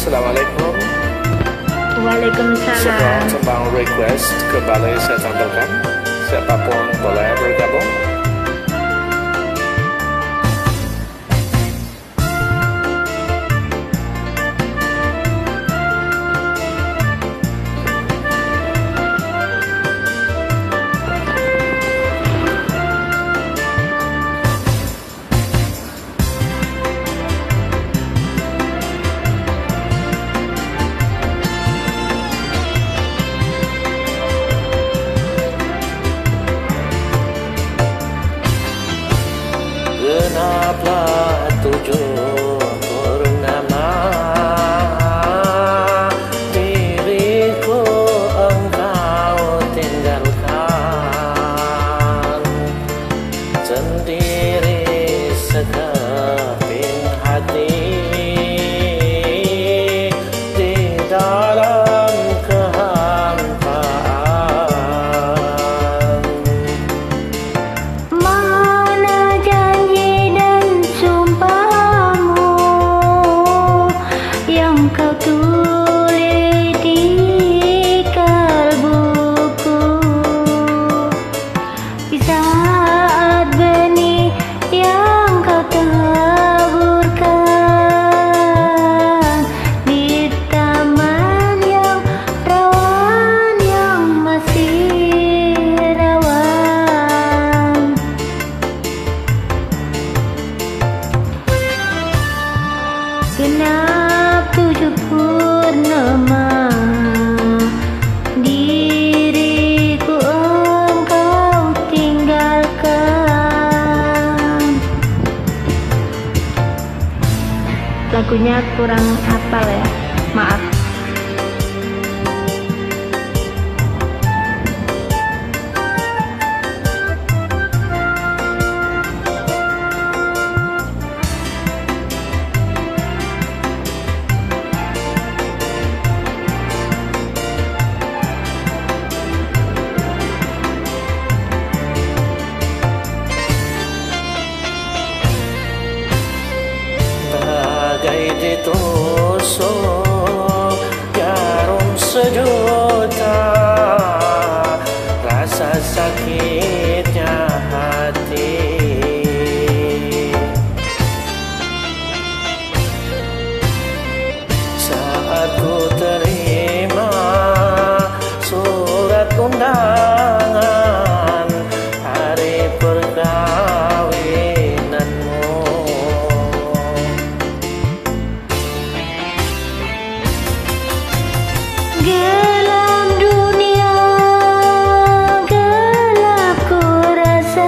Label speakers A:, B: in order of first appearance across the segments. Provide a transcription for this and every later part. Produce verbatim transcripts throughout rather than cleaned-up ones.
A: Assalamualaikum.
B: Waalaikumsalam.
A: Sebuah tembang request kembali saya tampilkan. Siapapun boleh bergabung.
C: Genaplah tujuh purnama, diriku engkau tinggalkan, sendiri sekeping hati di dalam kehampaan.
B: Mana janji dan sumpahmu yang kau tulis di kalbuku, di saat benih yang kau taburkan di taman yang rawan, yang masih rawan. Genap tujuh purnama, diriku engkau tinggalkan. Lagunya kurang hafal ya, maaf.
C: Bagai ditusuk jarum sejuta, rasa sakitnya hati. Saat ku terima surat undangan hari perkawinanmu,
B: Gelap dunia, gelap ku rasa,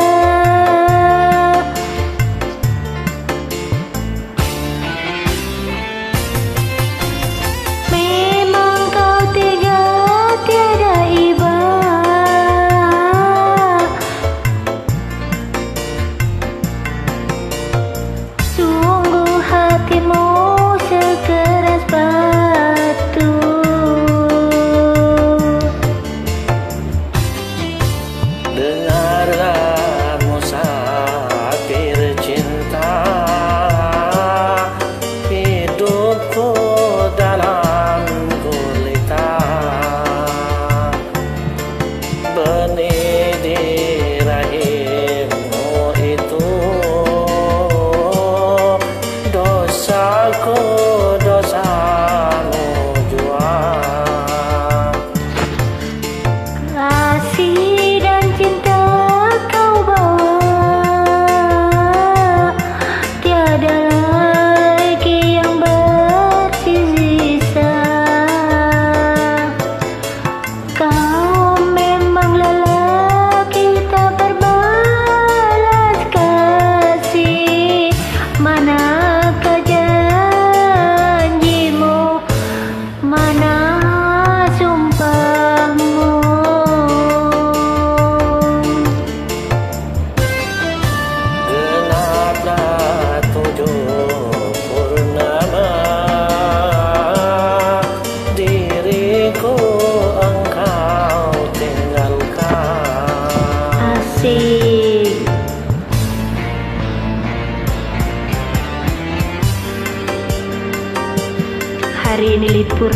B: memang kau tega tiada iba. Sungguh hatimu sekeras batu.
C: dengarlah musafir cinta, hidupku dalam gulita, benih di rahimmu itu dosaku, dosamu jua.
B: Kasih dan cinta kau bawa, tiada lagi yang bersisa. Kau memang lelaki tak berbalas kasih, manakah jauh hari ini libur.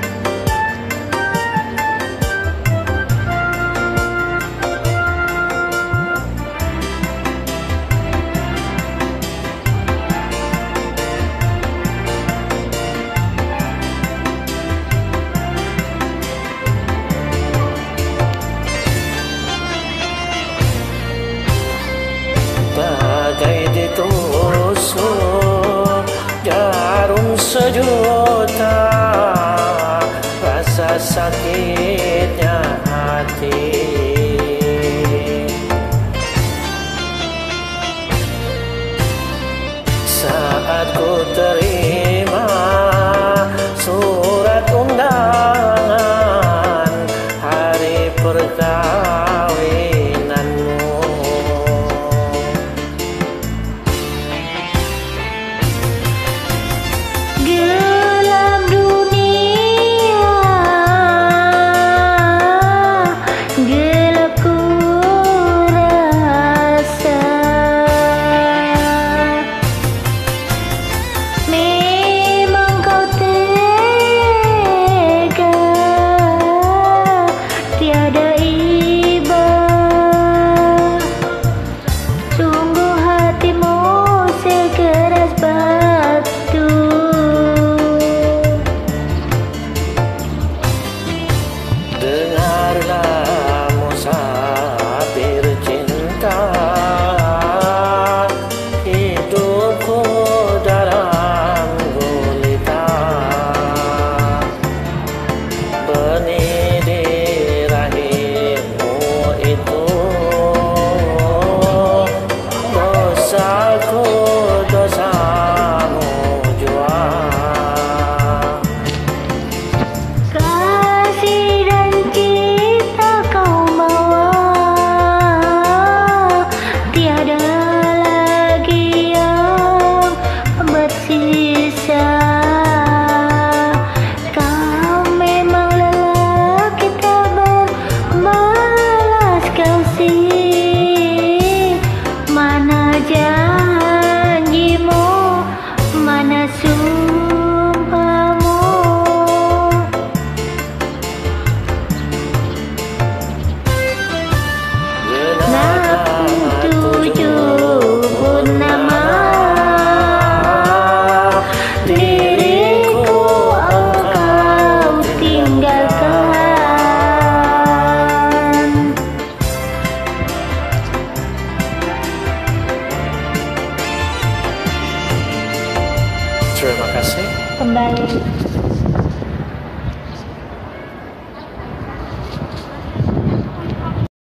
C: Bagai ditusuk jarum sejuta, rasa sakitnya hati. Saat ku terima surat undangan hari perkawinanmu,
B: Gelap dunia, gelap ku rasa. Memang kau tega, tiada iba. Sungguh hatimu sekeras batu.
C: dengarlah musafir cinta, hidupku dalam gulita. Benih di rahimmu itu dosaku, dosamu jua.
B: Kasih dan cinta kau bawa, tiada lagi yang bersisa. Kau memang lelaki tak berbalas kasih. Mana janjimu, mana sumpahmu? Aku tujuh purnama, diriku engkau tinggalkan.
A: Terima kasih.
B: Kembali.